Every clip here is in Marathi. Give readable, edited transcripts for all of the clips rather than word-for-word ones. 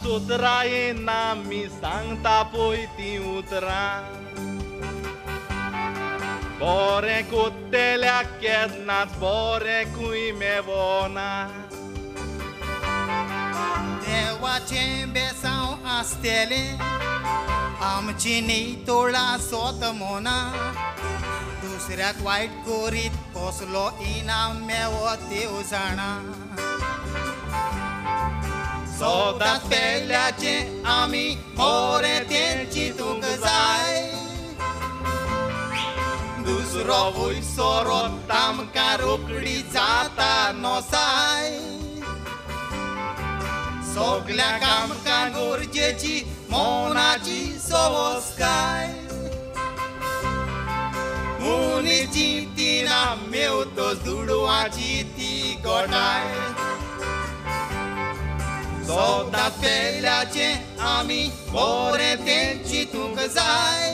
उतरा येना मी सांगता पळय ती उतरां बरें कोत्तेल्याक केन्नाच बरें खूंय मेवना देवाचें बेसांव आसतलें आमची न्ही सोत मोना दुसऱ्याक वायट करीत कसलो इनाम मेवो देव जाणा सदांच पेल्याचें आमी मोरें तें चिंतूंक जाय दुसरो वयसरो तामकां रोखडी जाता नोसाय सगल्याक आमकां गरजेची मोनाची सवस्काय मुनीची तिना मेवतो दुडवाची ती गोठाय सदांच पेल्याचें आमी बरें तें चिंतूंक जाय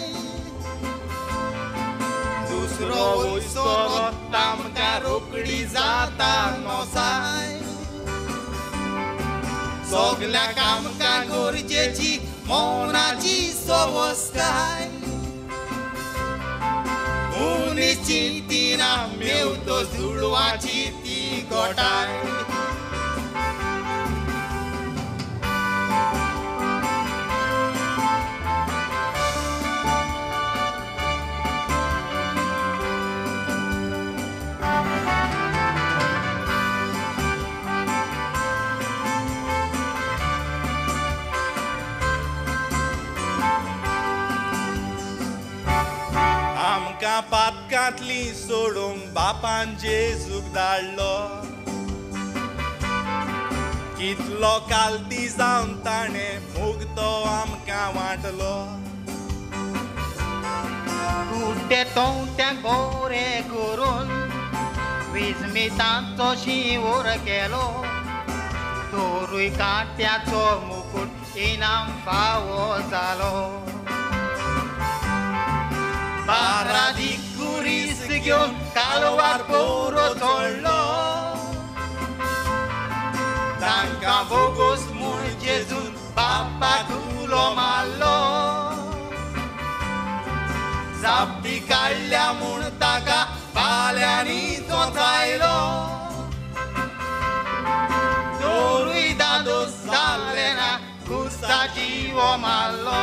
दुसरो वयसरो तामकां रोखडी जाता नोसाय सगल्याक आमकां गरजेची मोनाची सवस्काय मुनीची तिना मेवतो दुडवाची ती गोठाय आमकां पातकांतली सोडूंक बापान जेजूक धाडलो कितलो कालती जावन ताणें मुगतो आमकां वांटलो कुड्डे तोंट्यांक बरें करून विस्मितांचो शिंवोर केलो तोरूय काट्याचो मुकुट इनाम फावो जालो बारादी कुरीस घेवन कालवार बोरो चोडलो तांकां बोगोस म्हूण जेजून बापाक उलो मारलो जापटी काडल्या म्हूण ताका बाल्यांनी चोचायलो तोरूय दादोस जाल्ले ना कुस्ता जिवो मारलो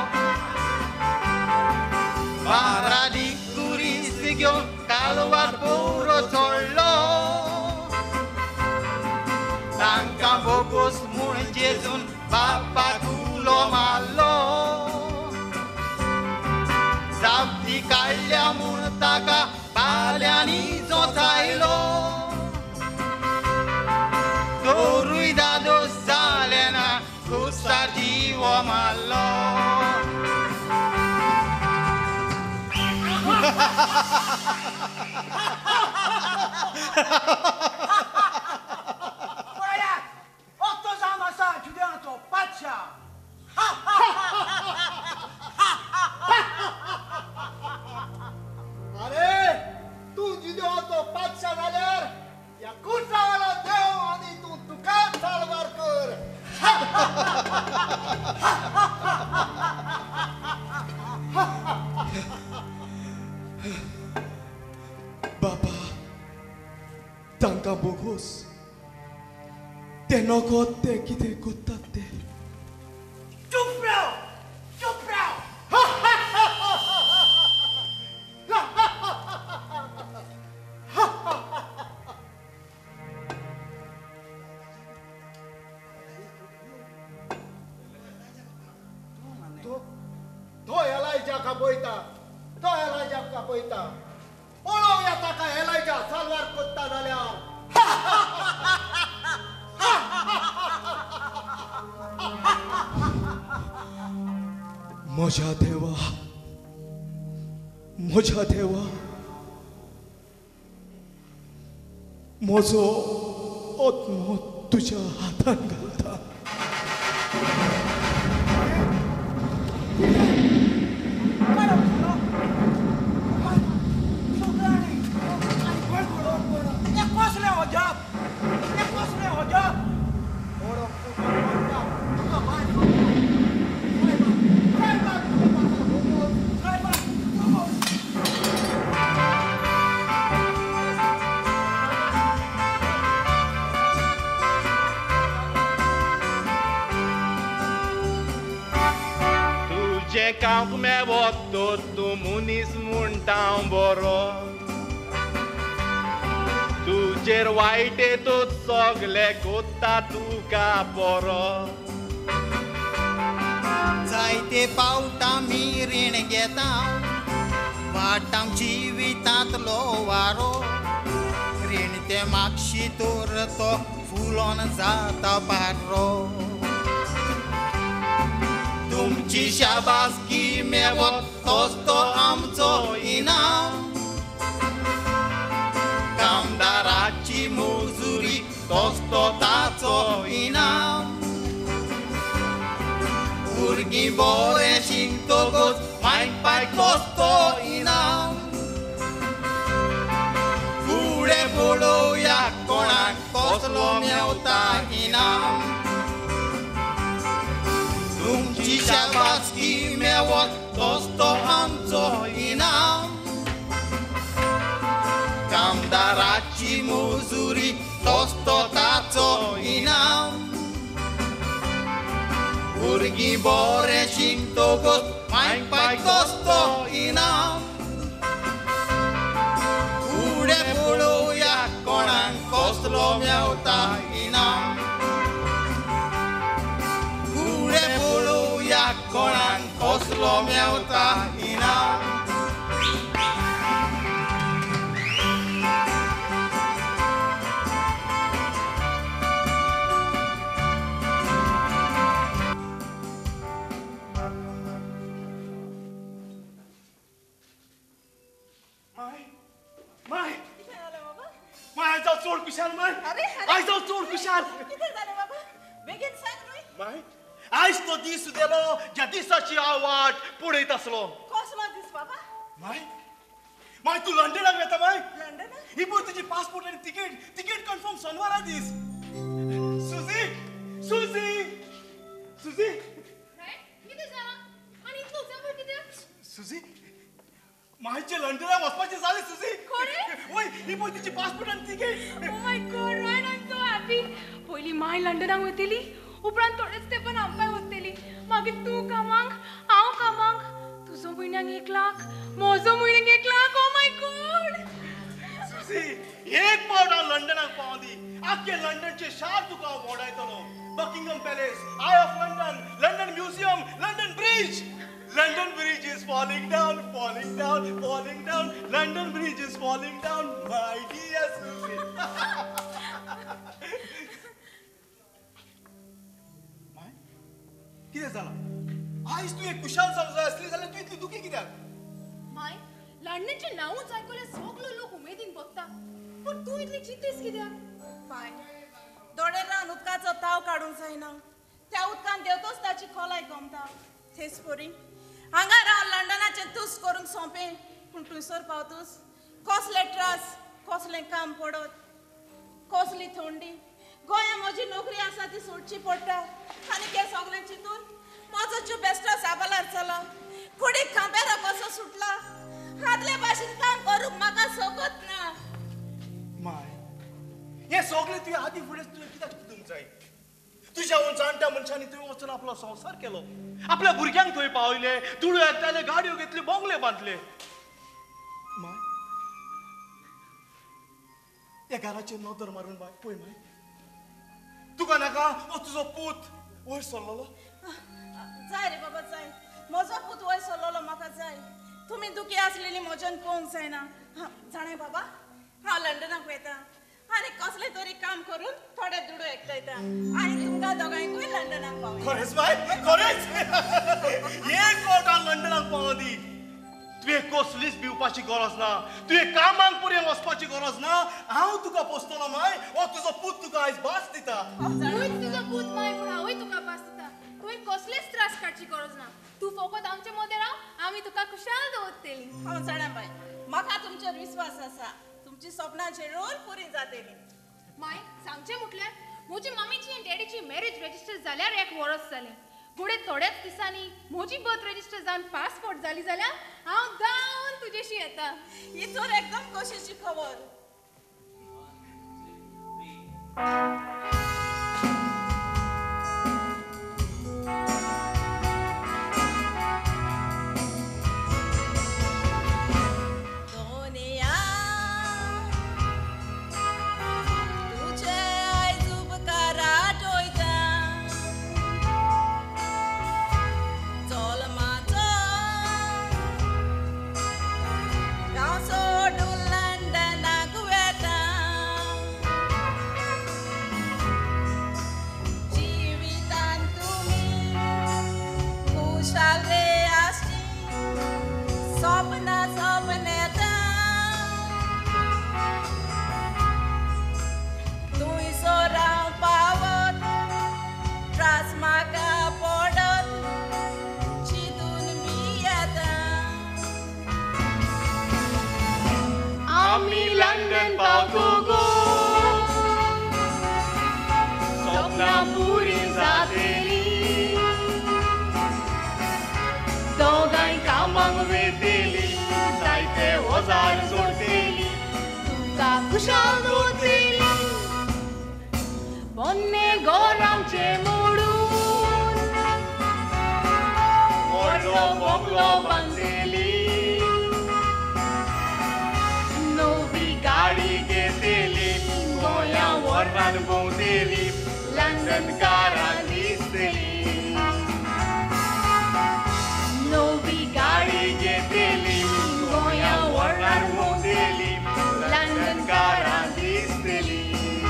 बारादी कुरीस घेवन कालवार बोरो चोडलो तांकां बोगोस म्हूण जेजून बापाक उलो मारलो जापटी काडल्या म्हूण ताका बाल्यांनी चोचायलो तोरूय दादोस जाले ना कुस्तार जिवो मारलो Otto zamasa giudiato paccia अरे तू giudiato paccia जाल्यार या कुर्तावाला देव आनी तू तुका सालवार कर बाबा तांकां बोगोस ते नकळत ते कितें कोत्तात ते चुप राव तो एलायजा कापयता पळोवया ताका एलायजा सालवार कोत्ता जाल्यार म्हज्या देवा म्हजो आत्मो तुज्या हातान घालता É एकांक मेवतो तूं मुनीस म्हणटा बरो तुजेर वायटेतूच सगले कोत्ता तुका बरो जायते पावटा मी रीण घेता वाटांक जिवितांतलो वारो रीण ते मागशी तोर तो फुलोन जाता पारो तुमची शाबासकी मेवो तोच तो आमचो इनाम कामदाराची मजुरी तोच तो ताचो इनाम भुरगीं बरें शिकतकच मागीर पाय कसतो इनाम फुडें पळोवया कोणाक कसलो मेवता इनाम तुमची शाबासकी मेवत तोच तो आमचो इनाम कामदाराची मजुरी तोच तो ताचो इनाम भुरगीं बरें शिकतकच मागीर पाय कसतो इनाम फुडें पळोवया कोणाक कसलो मेवता इनाम फुडें पळोवया कोणाक कसलो मेवता इनाम माय जाऊ चोड कुशाल माय आय जाऊ चोड कुशाल कितें जालें बाबा बेगीन सांग न्हय माय आयज तो दीस सुदेलो ज्या दिसाची हांव वाट पळयत आसलो कसलो दीस बाबा माय माय तू लंडनाक वता माय लंडन ही पळय तुजी पासपोर्ट आनी तिकेट कन्फर्म शनिवारा दीस सुजी सुजी सुजी कितें जालां आनी इतलो उजांबर कित्याक सुजी मायचे लंडनाक वचपाचें जालें सुजी खरें? वय ही पळय तुजी पासपोर्ट आनी ticket oh my god right I am so happy पयलीं माय लंडनाक वयतली उपरांत थोडेच तेंपान आमकांय वतली मागीर तूं कामांक हांव कामांक तुजो म्हयन्याक 1 लाख म्हजो म्हयन्याक 1 लाख ओ माय गॉड सुजी एक पावट हांव लंडनाक पावली आख्खे लंडनचे शार तुका हांव भोंवडायतलो Buckingham palace eye of London London museum London bridge London Bridge is falling down, falling down, falling down. London Bridge is falling down, my dear Susie. माय कितें जालां आयज तूं एक कुशाल जावंक जाय आसली जाल्यार तूं इतली दुखी कित्याक माय लंडनचें नांवूच आयकल्यार सगलो लोक उमेदीन बगता पूण तूं इतली चिंतेस कित्याक बाय दोळे रावन उदकाचो ताव काडूंक जायना त्या उदकान देंवतोच ताची खोलाय गमता थेस पोरी हांगा रावन लंडनाचें तुस करूंक सोंपें पूण थंयसर पावतूस कसले त्रास कसलें काम पडत कसली थंडी गोंया म्हजी नोकरी आसा ती सोडची पडटा आनी हे सगलें चिंतून म्हजो जीव बेश्टो साबालार चला कुडीक खांब्यार कसो सुटला आदले भाशेन काम करूंक म्हाका सोबत ना माय हे सगळें तुवें आदी फुडें तुवें कित्याक चिंतूंक जाय तुज्या जाणट्या मनशांनी तुवें वचून आपलो संवसार केलो आपल्या भुरग्यांक थंय पावयले तुळू एकताले गाडयो घेतले बोंगले बांदले माय ह्या घराचेर नदर मारून बाय पळय माय तुका नाका तुजो पूत वयर सरलोलो जाय रे बाबा जाय म्हजो पूत वयर सरलोलो म्हाका जाय तुमी दुखी आसलेली म्हज्यान पळोवंक जायना जाणाय बाबा हांव लंडनाक वयता आनी कसलें तरी काम करून थोडे दुडू एकटायता आनी तुमकां दोगांयकूय लंडनाक पावयता खरेंच बाय खरेंच एक फावट हांव लंडनाक पावली तुवें कसलीच भिवपाची गरज ना तुवें कामाक पर्यंत वचपाची गरज ना हांव तुका पोसतलो माय हो तुजो पूत तुका आयज भास दिता तूंय तुजो पूत माय पूण हांवूय तुका पास दिता तुवें कसलेच त्रास काडची गरज ना तूं फकत आमचे मदें राव आमी तुका खुशाल दवरतली हांव जाणा बाय म्हाका तुमचेर विस्वास आसा तुमची सपनां जरूर पुरी जातली माय सांगचें म्हटल्यार म्हजी मम्मीची आनी डॅडीची मॅरेज रजिस्टर जाल्यार 1 वर्स जालें फुडें थोड्याच दिसांनी म्हजी बर्थ रजिस्टर जावन पासपोर्ट जाली जाल्यार हांव धांवन तुजेशी येता ही तर एकदम खोशेची खबर खुशाल रे आशी सपना सपनेता तुई सोराव पावत त्रास म्हाका पडत चिंतून बी येता आम्ही लंडन पावतो गो स्वप्नां पुरी जातेली दोगांय कामाक वेतेली जायते ओजार जोडटेली तुका खुशाल दवरतेली पोन्ने गोरांचे मोडून व्हडलो बंगलो बांदलेली नवी गाडी घेतेली गोंया वरान भोंवतेली लंडनकारां दिसतेली नवी गाडी घेतेली गोंया वरान भोंवतेली लंडनकारां दिसतेली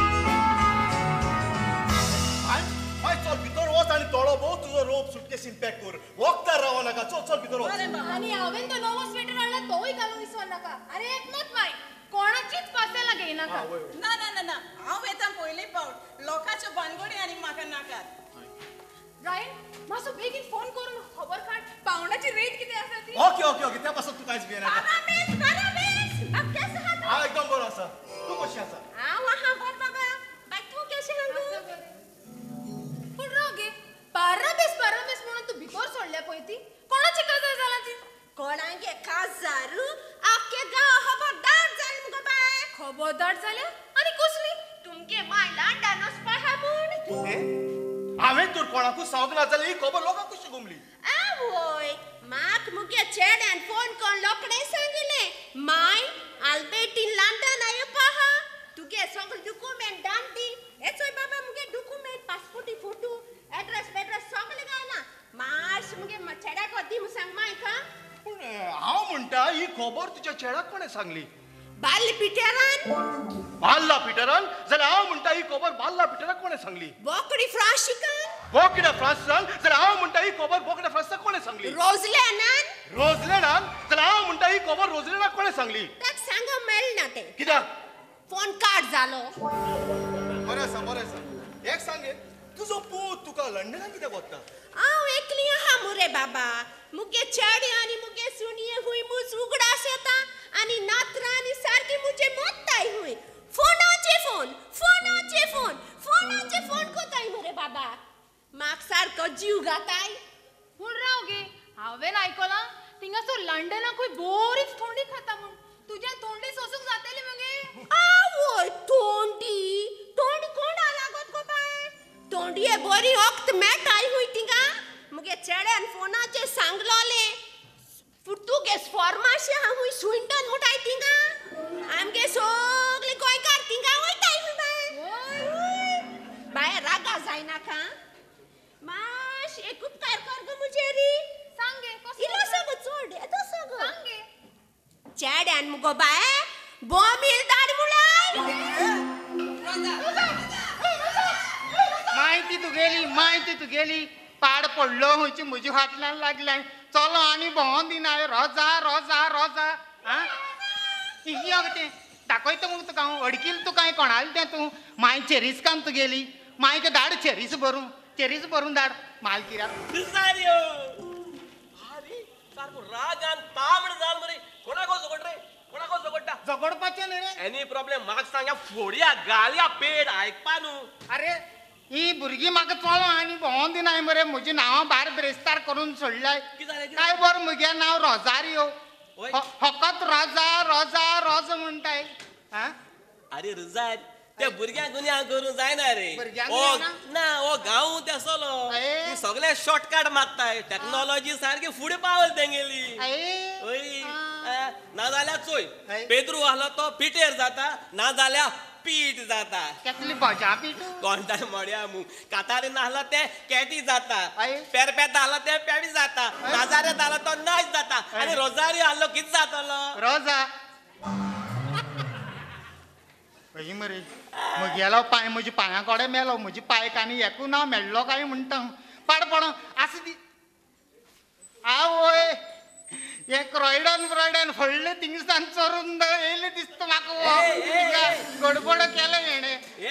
माय चल भितर वच आनी तळो भोव तुजो रोप सुटकेसीन पॅक कर वखदार रावो नाका चल चल भितर वच आणि हांवें तो नवो स्वेटर हाडला तोय घालून विसर नाका अरे एकमत माय कोणाचीच पासेला घेयनाका ना ना ना ना हांव येता पयलीं पावट लोकांच्यो भानगडी आनी म्हाका नाकात रायन मातसो बेगीन फोन करून खबर काड पावंडाची रेट किती आसा ती ओके ओके ओके त्या पासून तू कांयच भियेनाका अब कैसे हात हांव एकदम बरो आसा तू कशी आसा हांव आहा बरें बाबा बाय तूं कशें आहा पूण राव गे पाराबेस म्हणून तू भितर सोडल्या पळय ती कोणाची गजाल जाला ती कोणागे खाजारू आख्खे गांव खबरदार जाल मुगो बाय खबरदार जाल्या आनी कसली तुमगे मायला डानस पहा म्हूण हांवें तर कोणाकूच सांगूंक ना जाल्यार ही खबर लोकांक कशी घुमली आवय माक मुगे चेड्यान फोन करून लोकडें सांगिल्ले माय आल्बर्टीन लंडन आयो पहा तुगे सगळे डॉक्युमेंट धाड दी हेचोय बाबा मुगे डॉक्युमेंट पासपोर्टी फोटो एड्रेस सगळे घाला मार्च मुगे चेड्याक दी म्हूण सांग मायका पूण हांव म्हणटा ही खबर तुज्या चेड्याक कोणें सांगली बाल्ली पिटेरान बाल्ला पिटरान जाल्यार हांव म्हणटा ही खबर बाल्ला पिटराक कोणें सांगली बोकडी फ्रांशिकान बोकिडा फ्रांसान जाल्यार हांव म्हणटा ही खबर बोकिडा फ्रांसाक कोणें सांगली रोजलेनान रोजलेनान जाल्यार हांव म्हणटा ही खबर रोजलेनाक कोणें सांगली ताका सांगो मेळना ते कित्याक फोन कार्ड जालो बरें आसा एक सांगे तुजो पूत तुका लंडनाक कित्याक वता हांव एकली आहा मुरे बाबा मुगे चेडे आनी मुगे सुणये हुंय मूज उगडास येता आनी नात्रा आनी सारकी मुजे मोत्ताय हुंय फोनाचे फोन कोताय मुरे बाबा म्हाक सारको जीव घाताय पूण राव गे हांवें आयकलां थिंगासर लंडनाकूय बोरीच थोंडी खाता म्हूण तुज्या तोंडी सोसूंक जातेली मगे आवय तोंडी कोणा लागत गो बाय तोंडी हे बरी वक्त मेळटाय हुंय थिंगा मुगे चेड्यान फोनाचेर सांगलोले पुर्तुगेज फॉर्माशी हांव हुंय स्विंडन मुठाय थिंगा आमगे सगळे गोंयकार थिंगा वयताय हुंय बाय बाय रागा जायनाका माश एक उपकार कर गो मुजेरी सांगे इलो सगळो चोड येतो सगळो सांगे चेड्यान मुगो बाय बॉम्बील दाड मुळाय माहिती तुगेली पाड पडलो खंयची म्हज्या फाटल्यान लागल्या चलो आनी भोंवोन दिना रोजा आं यो तें दाखयता मग तुका हांव अडकील तुका हांवें कोणालें तें तूं माय चेरीस काम तुगेली मायक धाड चेरीस भरून धाड मालकिराक अरे सारको रागान तामड जाल मरे कोणाको झगडटा झगडपाचें न्ही रे एनी प्रॉब्लेम म्हाका सांग फोड्या गालया पेड आयकपा न्हू अरे ही भुरगीं म्हाका चलो आनी भोंवोन दिनाय मरे म्हजी नांवां भायर ब्रेस्तार करून सोडल्याय काय बरें म्हगे नांव रोजारियो फकत रोजा म्हणटाय आं अरे रुजाय त्या भुरग्यांक दुनिया करूं जायना रे भुरग्यांक ओ जायना? ना ओ गांव तेसलो अये. सगळे शॉर्टकट मागताय टेक्नॉलॉजी सारकी फुडें पावल तेंगेली ओय ना जाल्यार चोय अये. पेद्रू आहलो तो पिटेर जाता ना जाल्यार पीठ जाता कसली भजा पीठ कोणता मोड्या मू कातारी नाहला ते कॅटी जाता अये. पेरपेता आहला ते पेडी जाता नाजाऱ्यात आहला तो नाच जाता आणि रोजारी आहलो कित जातलो रोजा पळय मरे म्हगेलो पांय म्हज्या पांया कोडे मेलो म्हजी पांय कानी एकू नांव मेळ्ळो काय म्हणटा पाड पडो आस दी क्रोयडन व्हडले थिंगसान चोरून येयले दिसता म्हाका गडबड केलं हेणे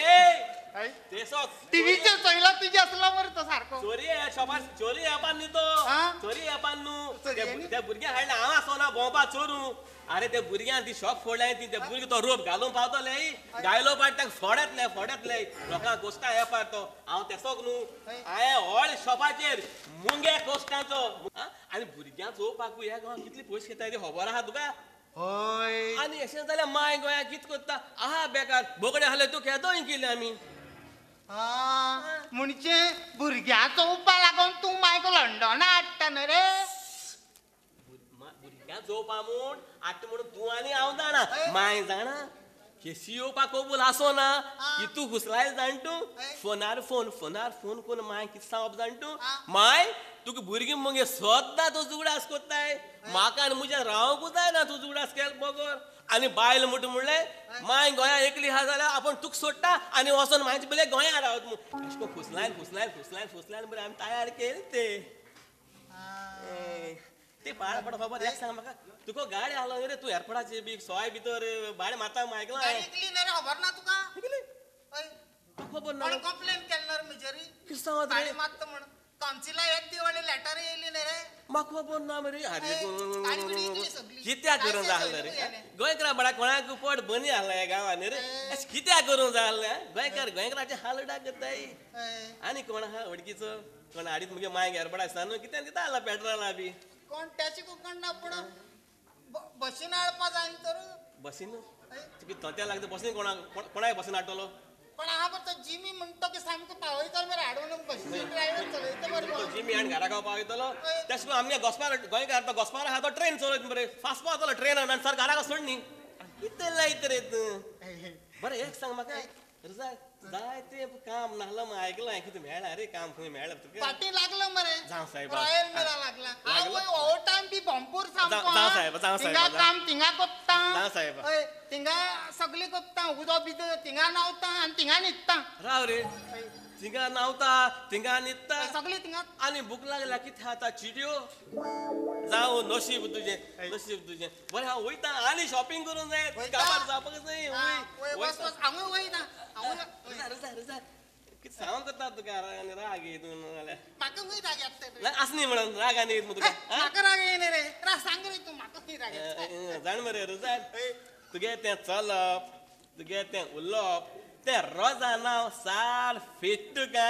टीव्हीचे चोयला तुझे असला मरे तो सारको चोरी येपान न्ही तो चोरी येपान न्हू त्या भुरग्या हाडले हांव आसोना भोंवपा चोरू अरे त्या भुरग्यान ती शॉप फोडल्या ती त्या भुरगे तो रोप घालून पावतले गायलो पाट ताका फोड्यातले लोकांक कोस्टा येपार तो हांव तेसोक न्हू हांवें व्हड शॉपाचेर मुंग्या कोस्टांचो आनी भुरग्यां चोवपाकूय ह्या गांवांत कितले पयशे घेताय ते खबर आहा तुका होय आनी अशें जाल्यार माय गोंया कित कोत्ता आहा बेकार बोकडे आहले तूं केदोय केले आमी म्हणजे भुरग्यां चोवपा लागून तूं मायको लंडना हाडटा न्ही रे भुरग्यां चोवपा म्हूण हाडटा म्हणून तूं आनी हांव जाणा माय जाणा केशी येवपाक कबूल आसो ना की तूं घुसलाय जाण तूं फोनार फोन करून माय कितें सांगप जाण तूं माय तुका भुरगीं मगे सोद्दां तूं जुगडास कोत्ताय म्हाका आनी म्हज्या रावंकूच जायना तूं जुगडास केल बगर आनी बायल म्हणलें माय गोंया एकली आहा जाल्यार आपूण तुका सोडटा आनी वचोन मायचे बेले गोंया रावत म्हूण अशें करून फुसलायन बरें आमी तयार केले ते बाळ पड खबर एक सांग म्हाका तुका गाडी आलो रे तूं एअरपोर्टाचेर बी सोय भितर भाडे मारता आयकलां खबर ना तुका खबर ना कंप्लेन केलना मेजरी कितें सांगत रे मागता म्हण काउन्सिला एक दिवाळी लेटर येयली न्ही रे म्हाका खबर ना मरे अरे कित्याक करून जालें रे गोंयकारा बडा कोणाक पोट बनी आहला ह्या गांवांत रे अशें कित्याक करून जालें गोंयकाराचे हालडा करताय आनी कोण आहा वडकीचो कोण हाडीत मुगे माय एअरपोर्टा आसता न्हू कित्याक दिता आहला पेट्रोला बी कोण त्याची कोकण ना पूण बसीन हाडपा जाय तर बसीन तुका थोत्या लागता बसीन कोणाक बसीन हाडटलो पण हा पण तो जिमी म्हणतो की सामको पावयतलो मरे हाडून बसीन ड्रायव्हर चलयता बरो तो जिमी हाडून घरा पावयतलो तेश कोन आमगे गोस्पार गोंयकार तो गोस्पार आहा तो ट्रेन चलयत मरे फास्ट पावतलो ट्रेनान आनी सर घरा सोड न्ही कितें लायत रे तूं बरें एक सांग म्हाका जाय ते काम नाहलं मग ऐकलं किती मेळ्ळा रे काम खंय मेळ्ळा तुका पाटी लागलं मरे जावं साहेब रॉयल मेला लागला ओवर टाइम बी भरपूर सामको जावं साहेब तिंगा काम तिंगा कोत्ता जावं साहेब तिंगा सगळी कोत्ता उदो भितर तिंगा नावता आनी तिंगा न्हिदता राव रे तिंगा नावता तिंगा न्हिदता सगळी तिंगा आनी भूक लागल्या कितें खाता चिड्यो जावं नशीब तुजें बरें हांव वयता आनी शॉपिंग करूंक जाय कामार जावपाकच जाय हांव वयता कितें सांग करता तुका राग येत म्हाका खंय राग येता आसनी म्हणून राग आनी येत तुका म्हाका राग येना रे सांग रे तूं म्हाका खंय राग येता जाण मरे रुजान तुगे तें चलप तुगे तें उलोवप तें रोजा नांव साल फिट तुका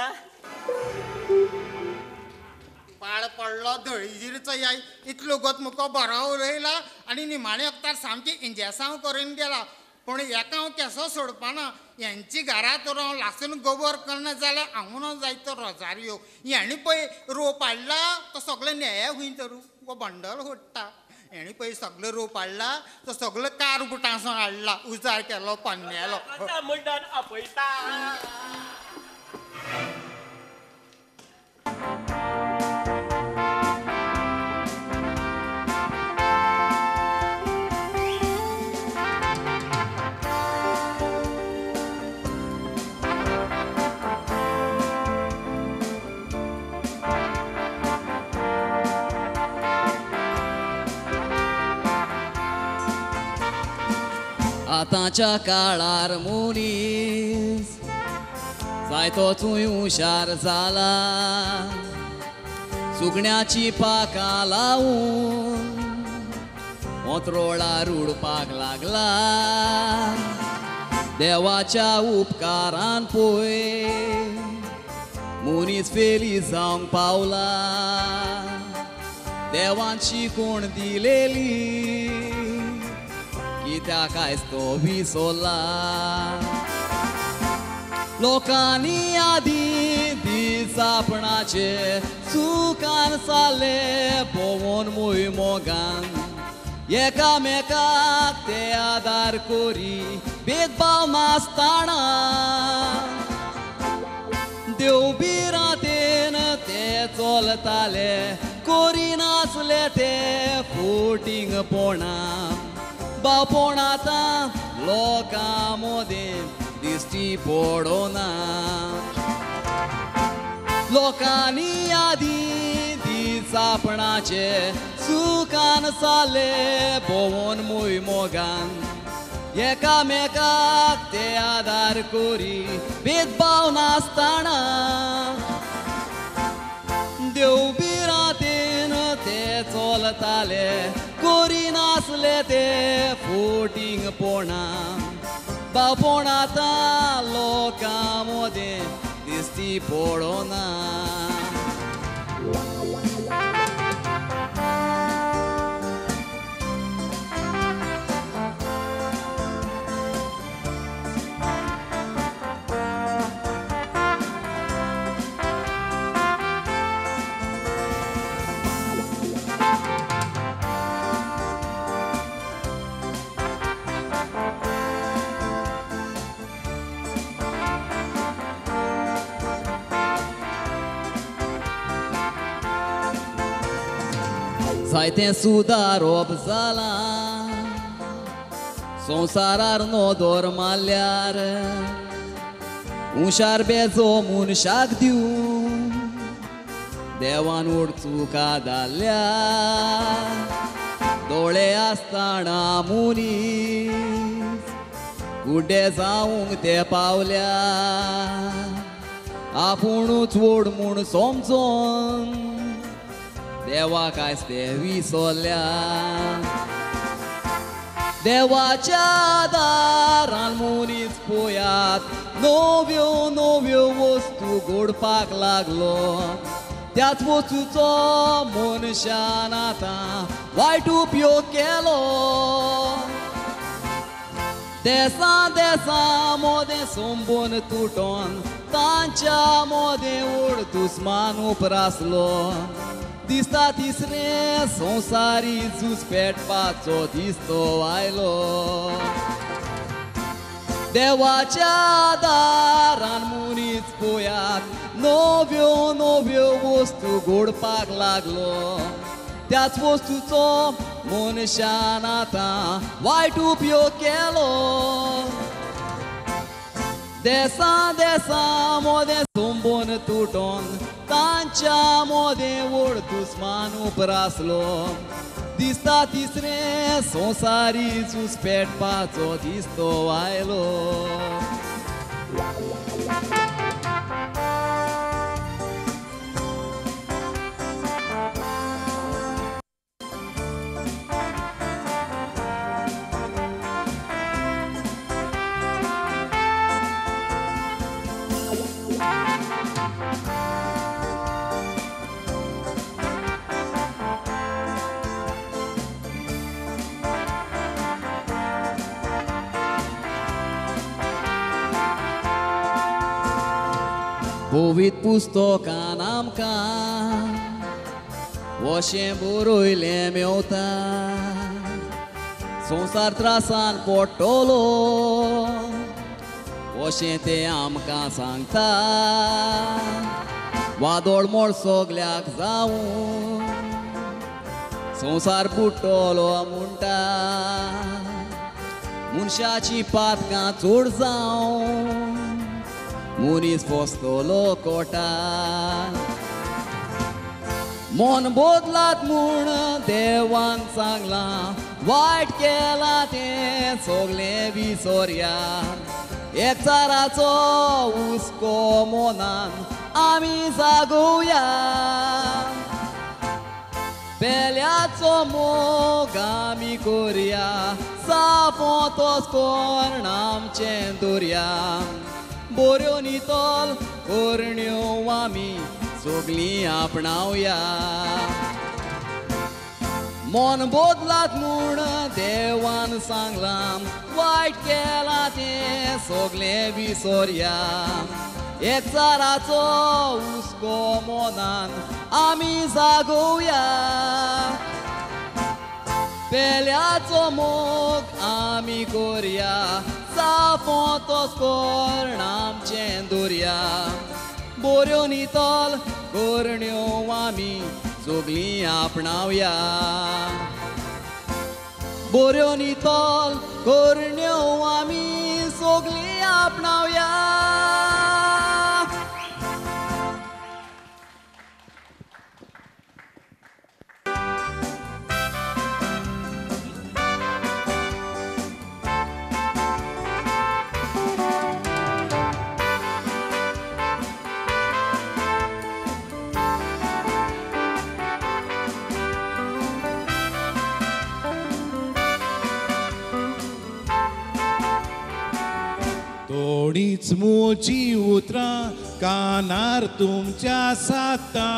पाड पडलो धळीजीरचो याय इतलो गोत मुको बरो उलयला आनी निमाणे वक्तार सामकी इंजेसांव करून गेला पूण एका हांव केसो सोडपाना यांची घरा तर हांव लासून गोबर करना जाल्यार हांव ना जायतो रोजारियो हेणी पळय रोप हाडला तो सगळो न्याया खंय तर वो बंडल फोडटा हेणी पळय सगळो रोप हाडला तो सगळो कार बुटांसो हाडला उजार केलो पन्नेलो म्हणटान आपयता आतांच्या काळार मनीस जायतो तूं हुशार जाला सुकण्याची पाकां लावून ओंत्रोळार उडपाक लागला देवाच्या उपकारान पळय मनीस फेली जावंक पावला देवान शिकोण दिलेली कित्याक आयज तो विसरला लोकांनी आदी दीस आपणाचे सुखान चालले पवोन मोय मोगान एकामेकाक ते आदार कोरी भेदभाव नासताना देव बिरातेन ते चलताले कोरी नासले ते फोटींग पोणा बापोण आतां लोकां मोदेन दिश्टी पडोना लोकांनी आदी दीस सापणाचे सुकान साले भोवून मूय मोगान एकामेकाक ते आदार कोरी भेदभाव नासताना देव बिरातेन ते चलताले कोरी नासले ते फोटींग पोणा बापोण आतां लोकां मोदें दिसती पडोना जायतें सुदारप जालां संवसारार नोदोर मारल्यार हुशार बेजो मनशाक दिवं देवान उडचुका धाडल्या दोळे आसतना मनीस कुड्डे जावंक ते पावल्या आपुणूच व्हड म्हूण समजोन देवाक आयज ते विसरल्या देवाच्या दारान मनीस पळयात नव्यो नव्यो वस्तू घडपाक लागलो त्याच वस्तूचो मनशान आतां वायट उपयोग केलो देसा देसा मोदें संबोन तुटोन तांच्या मोदें व्हड दुस्मान उपरासलो दिसता तिसरे संवसारी झूज पेटपाचो दिसतो आयलो देवाच्या दारान मनीस पळयात नव्यो नव्यो वस्तू घडपाक लागलो त्याच वस्तूचो मनशान आतां वायट उपयोग केलो देसा देसा मोदें संबोन तुटोन तांच्या मोदें व्हड दुस्मान उपरासलो दिसता तिसरे संवसारी झूज पेटपाचो दिसतो आयलो पवित पुस्तकान आमकां अशें बरयलें मेवता संवसार त्रासान पडटलो अशें तें आमकां सांगता वादळ मोड सगल्याक जावं संवसार बुडटलो म्हणटा मनशाची पातकां चड जावं मनीस फसतलो कोटा मन बोदलात म्हूण देवान सांगलां वायट केलां तें सगलें विसरया एकचाराचो हुस्को मोनान आमी जागोवया पेल्याचो मोग आमी करया सापोतोच कोर्ण आमचें दर्या बऱ्यो नितोल करण्यो आमी सगलीं आपणावया मन बोदलात म्हूण देवान सांगलां वायट केलां तें सगलें विसरया एकचाराचो हुस्को मोनान आमी जागोवया पेल्याचो मोग आमी करया सापोतोच कोर्ण आमचें दर्या बऱ्यो नितोल करण्यो आमी सगलीं आपणावया बऱ्यो नितोल करण्यो आमी सगलीं आपणावया हीच मुजी उतरां कानार तुमच्या साता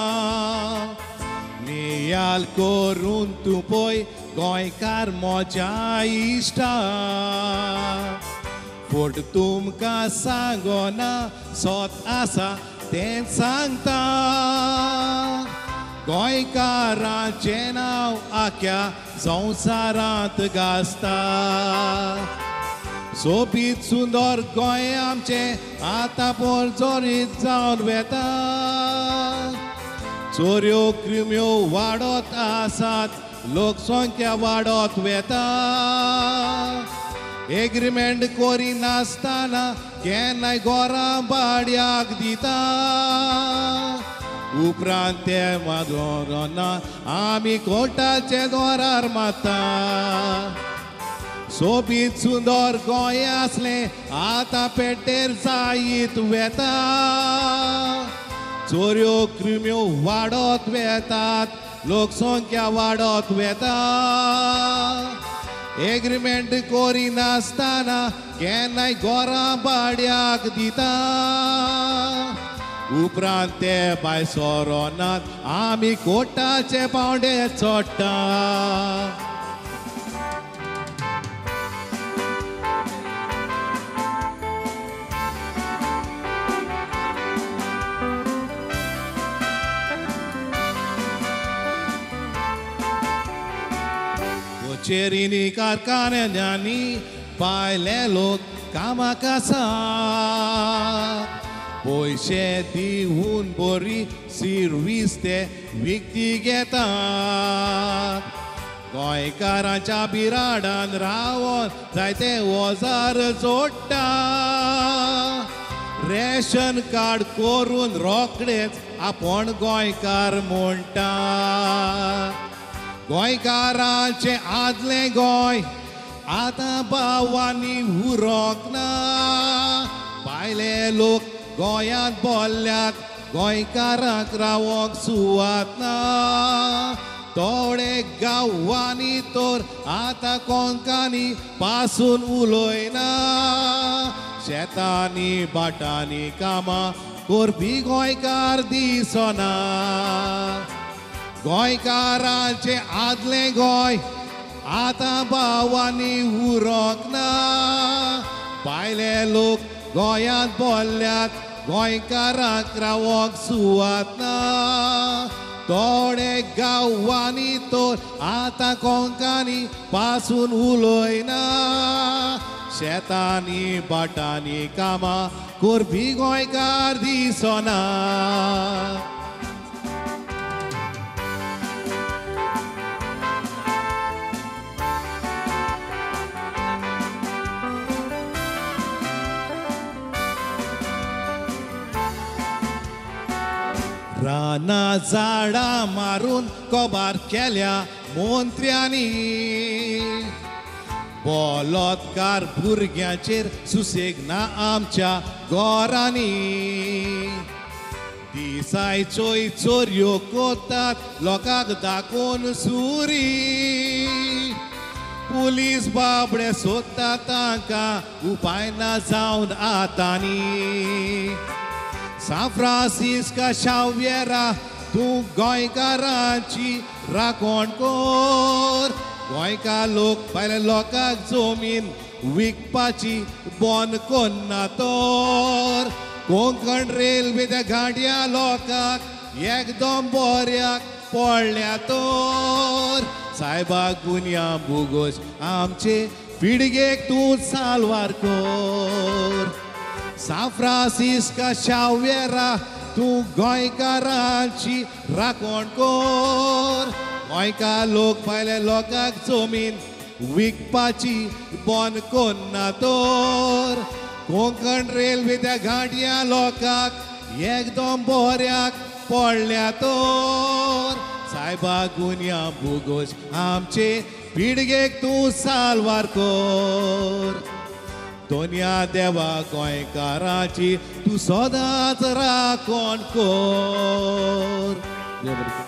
नियाल करून तूं पळय गोंयकार मोज्या इश्टा फट तुमकां सांगोना सोत आसा तें सांगता गोंयकारांचें नांव आख्या संवसारांत गाजता सोबीत सुंदर गोंय आमचें आतां परजोरीत जावन वेता चोऱ्यो क्रिम्यो वाडत आसात लोकसंख्या वाडत वेता एग्रीमेंट कोरी नासतना केन्नाय गोरां भाड्याक दिता उपरांत ते मागोना आमी कोर्टाचे दोरार मारता सोबीत सुंदर गोंय आसलें आतां पेटेर जायत वेता चोऱ्यो क्रिम्यो वाडत वेतात लोकसंख्या वाडत वेता एग्रीमेंट कोरी नासतना केन्नाय गोरां भाड्याक दिता उपरांत ते भायर सोरोनात आमी कोर्टाचे पावंडे चोडटा कोचेरीनी कारखान्यांनी पायले लोक कामाक आसा पयशे दिवून बरी सर्वीस ते विकती घेतात गोंयकारांच्या बिराडान रावोन जायते ओजार जोडटा रेशन कार्ड करून रोखडेच आपण गोंयकार म्हणटा गोंयकारांचे आदलें गोंय आतां भावांनी उरोंक ना भायले लोक गोंयांत बोल्ल्यात गोंयकारांक रावोंक सुवात ना थोडे गांवांनी तर आतां कोंकांनी पासून उलयना शेतांनी भाटांनी कामां करपी गोंयकार दिसना गोंयकारांचे आदलें गोंय आतां भावांनी उरोंक ना भायले लोक गोंयांत बोल्ल्यात गोंयकारांक रावोंक सुवात ना थोडे गांवांनी तर आतां कोंकांनी पासून उलयना शेतांनी भाटांनी कामां करपी गोंयकार दिसना रानां झाडां मारून कोबार केल्या मंत्र्यांनी बलात्कार भुरग्यांचेर सुसेग ना आमच्या घरांनी दिसायच्योय चोरयो कोतात लोकांक दाखोवन सुरी पुलीस बाबडे सोदता तांकां उपाय ना जावन आतांनी सान फ्रांसिस्का शावेरा तूं गोंयकारांची राखण कर गोंयकार लोक भायल्या लोकांक जमीन विकपाची बंद करना तर कोंकण रेल्वे त्या गाडया लोकांक एकदम बऱ्याक पडल्या तर सायबाक गुन्या बुगोश आमचे पिळगेक तूं साल्वार कर सान फ्रांसिस्का शावेरा तूं गोंयकारांची राखण कर गोंयकार लोक भायल्या लोकांक जमीन विकपाची बंद करना तर कोंकण रेल्वे त्या गाडया लोकांक एकदम बऱ्याक पडल्या तर सायबाक गुन्या बुगोश आमचे पिळगेक तूं साल्वार कर दोनया देवा गोंयकारांची तूं सदांच राखण कर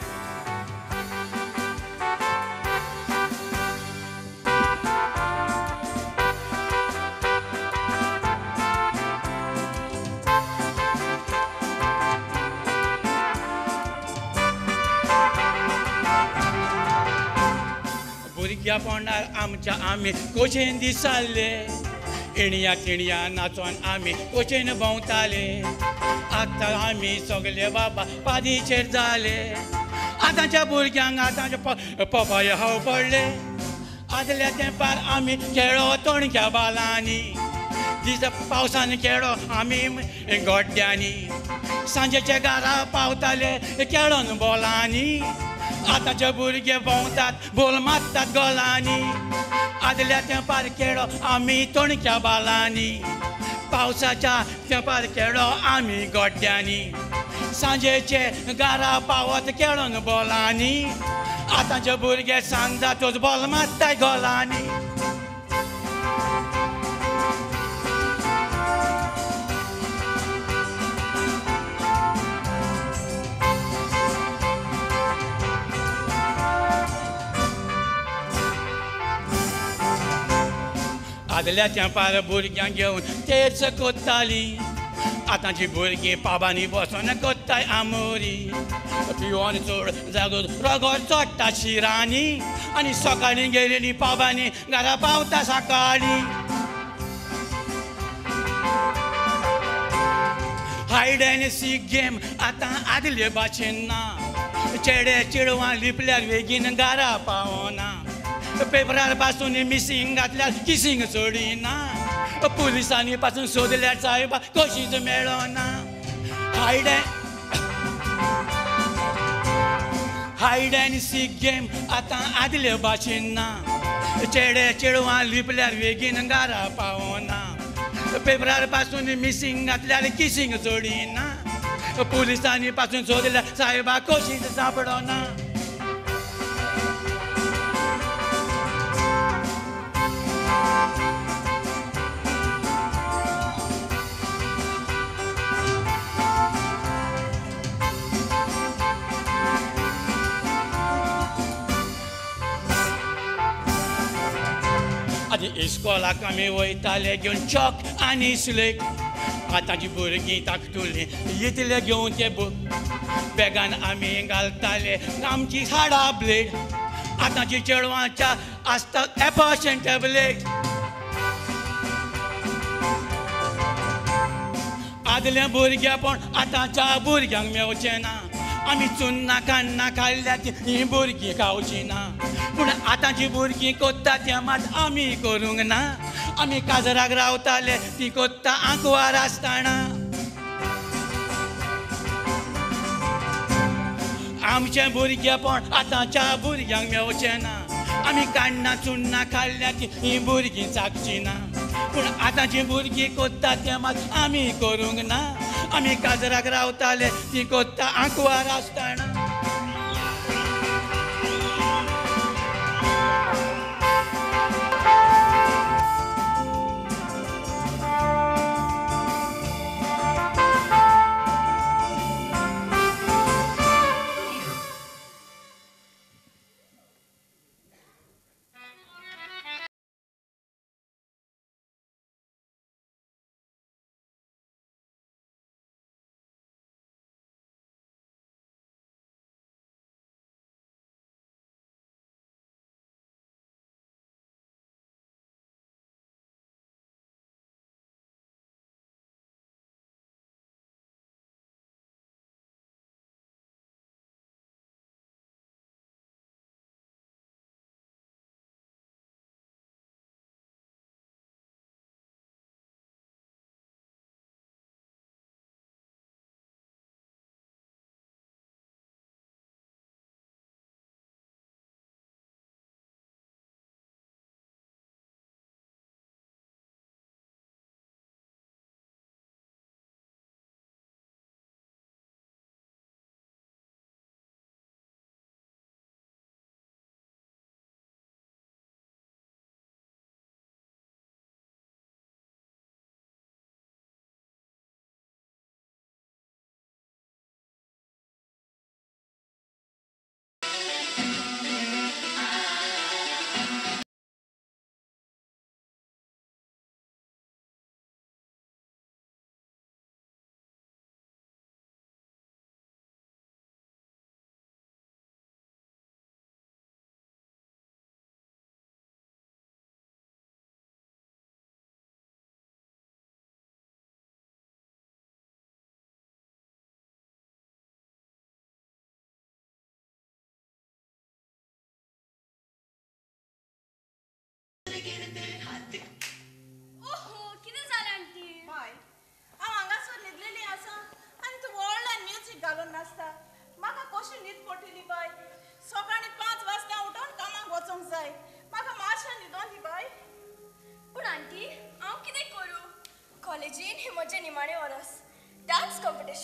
भुरग्यापणांत आमच्या आमी कोचेन दिसाल्ले इणया तिणया नाचोन आमी कोचेन भोंवताले आतां आमी सगळे बाबा पादीचेर जाले आतांच्या भुरग्यांक आतांच्या पपाय हाव पडले आदल्या तेंपार आमी खेळो तोणक्या बालांनी दिस पावसान खेळो आमी गोड्ड्यांनी सांजेचे घरा पावताले खेळोन बॉलांनी आतांचे भुरगे भोंवतात बोल मारतात गोलांनी आदल्या तेंपार खेळो आमी तोणक्या बालांनी पावसाच्या तेंपार खेळो आमी गोड्ड्यांनी सांजेचे घरा पावत खेळोन बॉलांनी आतांचे भुरगे सांजातूच बॉल मारताय गोलांनी आदल्या तेंपार भुरग्यांक घेवन तेच कोत्ताली आतांची भुरगीं पाबांनी बसून कोत्ताय आमोरी पिवोन चोड जागो रगोर चोडटा शिरांनी आनी सकाळीं गेलेली पाबांनी घरा पावता सकाळीं हायड एंड सीक गेम आतां आदले भाशेन ना चेडे चेडवां लिपल्यार बेगीन घरा पावना पेपरार पासून मिसींग घातल्यार किसींग सोडिना पुलिसांनी पासून सोदल्यार सायबा कशीच मेळना हायड एंड सीक गेम आतां आदले भाशेन ना चेडे चेडवां लिपल्यार बेगीन घरा पावना पेपरार पासून मिसींग घातल्यार किसींग सोडिना पुलिसांनी पासून सोदल्यार सायबा कशीच सापडना आदी इस्कोलाक आमी वयताले घेवन चॉक आनी स्लेट आतांची भुरगीं ताकतुली येतले घेवन ते बूक बॅगान आमी घालताले आमची हाडा ब्लेड आतांची चेडवांच्या आसता एपॉशन टॅबलेट आदल्या भुरग्यापण आतांच्या भुरग्यांक मेवचें ना आमी चुन्ना कान्ना खाल्ल्या ही भुरगीं खावची ना पूण आतांची भुरगीं कोत्ता तें मात आमी करूंक ना आमी काजराक रावताले ती कोत्ता आंकवार आसतना आमचें भुरगेपण आतांच्या भुरग्यांक मेवचें ना आमी कान्ना चुन्ना खाल्ल्या ही भुरगीं चागची ना पूण आतांची भुरगीं कोत्ता तें मात आमी करूंक ना आमी काजराक रावताले ती कोत्ता आंकवार आसतना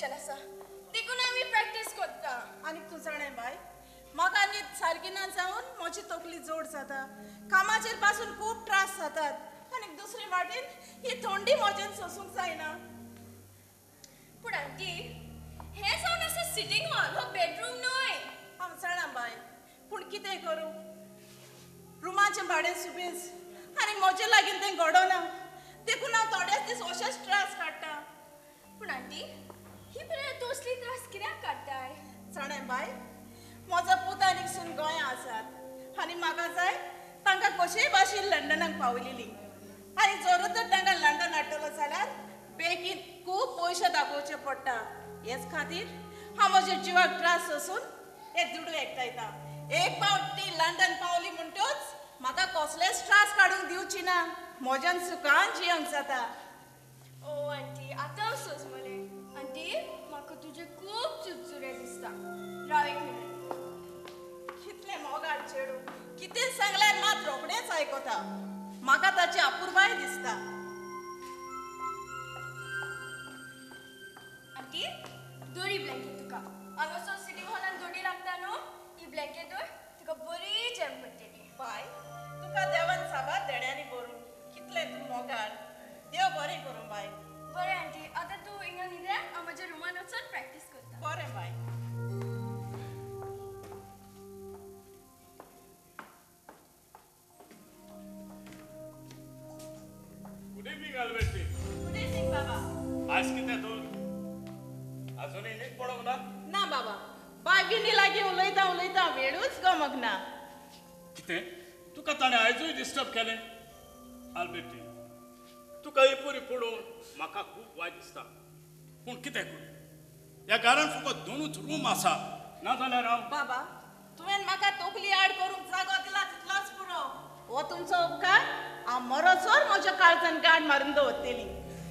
स्पेशल आसा देखून आमी प्रॅक्टीस करता आनी तूं जाणें बाय म्हाका न्हीद सारकी ना जावन म्हजी तकली जोड जाता कामाचेर पासून खूब त्रास जातात आनी दुसरे वाटेन ही थंडी म्हज्यान सोसूंक जायना पूण आंटी हे जावन आसा सिटींग हॉल हो बेडरूम न्हय हांव जाणा बाय पूण कितें करूं रुमाचें भाडें सुबेज आनी म्हजे लागीं तें घडोना देखून हांव थोडेच दीस अशेंच त्रास काडटा पूण आंटी ही बरें तसली त्रास कित्याक काडटाय जाणें बाय म्हजो पूत आनीक सून गोंयां आसात आनी म्हाका जाय तांकां कशेय भाशेन लंडनाक पावयलेली आनी जर तर तांकां लंडन हाडटलो जाल्यार बेगीन खूब पयशे दाखोवचे पडटा हेच खातीर हांव म्हज्या जिवाक त्रास सोसून हे दुडू एकटायता एक फावट ती लंडन पावली म्हणटूच म्हाका कसलेच त्रास काडूंक दिवची ना म्हज्यान सुखान जियोंक जाता ओ आंटी आतां अफसोस मले आंटी म्हाका तुजे खूब चुरचुरे दिसता राव एक मिनट कितले मोगाट चेडू कितें सांगल्यार मात रोखडेंच आयकता म्हाका ताची अपुरबाय दिसता आंटी दोरी ब्लँकेट तुका हांगासर सिटींग हॉलान दोरी लागता न्हू ही ब्लँकेट दोर तुका बरी जॅम पडटली बाय तुका देवान साबार देड्यांनी भरून कितले तूं मोगाट देव बरें करूं बाय बरें आंटी आतां तूं हिंगा न्हिद्या हांव म्हज्या रुमान वचून प्रॅक्टीस करता बरें बाय गुड इव्हनिंग आल्बर्टी गुड इव्हनिंग बाबा आज कितें तूं अजूनय न्हीद पडोंक ना ना बाबा बागिनी लागीं उलयता उलयता वेळूच गमक ना कितें तुका ताणें आयजूय डिस्टर्ब केलें आल्बर्टी तुका ही पुरी पडून म्हाका खूब वायट दिसता पूण कितें करूं ह्या घरांत फकत दोनूच रूम आसा नाजाल्यार हांव बाबा तुवें म्हाका तकली आड करूंक जागो दिला तितलोच पुरो हो तुमचो उपकार हांव मरोसोर म्हज्या काळजान गाड मारून दवरतली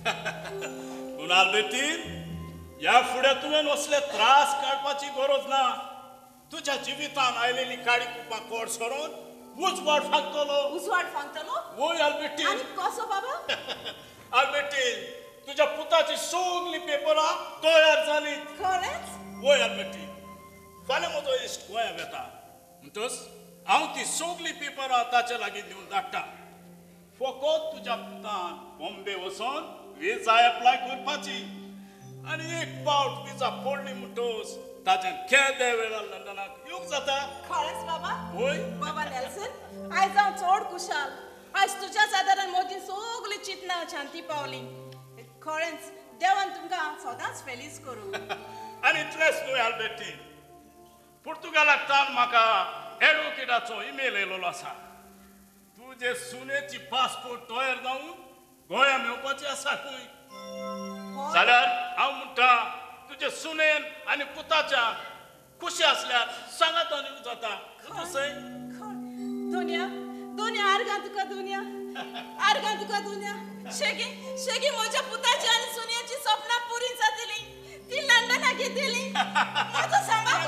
पूण आल्बर्टी ह्या फुडें तुवें असले त्रास काडपाची गरज ना तुज्या जिवितान आयलेली काडी कुपां कोड सरून उजवाड फांकतलो उसवाड फांकतलो वोय आल्बर्टी आनी कसो बाबा आल्बर्टी तुज्या पुताची सगळी पेपरां तयार जाली खरेंच वोय आल्बर्टी फाल्यां म्हजो इश्ट गोंयांत येता म्हणटच हांव ती सगळी पेपरां ताचे लागीं दिवन धाडटा फकत तुज्या पुतान बॉम्बे वचोन विजा एप्लाय करपाची आनी एक फावट विजा पडली म्हणटच ताच्यान केदे वेळार लंडनाक येवंक जाता खरेंच बाबा वोय बाबा नेल्सन आयज हांव चड खुशाल आयज तुज्याच आदारान म्हजी सगळीं चिंतनां शांती पावली खरेंच देवान तुमकां सदांच फेलीस करूं आनी इतलेंच न्हय आल्बर्टी पुर्तुगालांतल्यान म्हाका एडवोकेटाचो ईमेल येयलोलो आसा तुजे सुनेची पासपोर्ट तयार जावन गोंया मेवपाची आसा खंय जाल्यार हांव म्हणटा तुजे सुनेन आनी पुताच्या खुशी असल्यार सांगात आनी जाता तसंय दुनिया दुनिया आर्गां तुका दुनिया आर्गां तुका दुनिया शेगी शेगी म्हज्या पुताची आनी सुन्याची सपनां पुरी जातली ती लंडनाक येतली म्हजो सांबाळ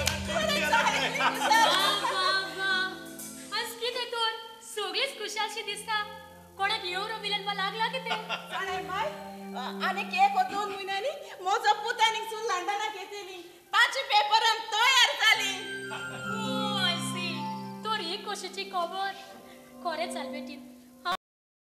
आज कितें तर सगळीच खुशालशी दिसता कोणाक येवरो विलन लागला कितें जाणाय बाय आनीक एक दोन म्हयन्यांनी म्हजो पूत आनीक सून लंडनाक येतली ताची पेपरान तयार जाली ओ आय सी तर ही कशाची खबर खरेंच आल्बर्टीन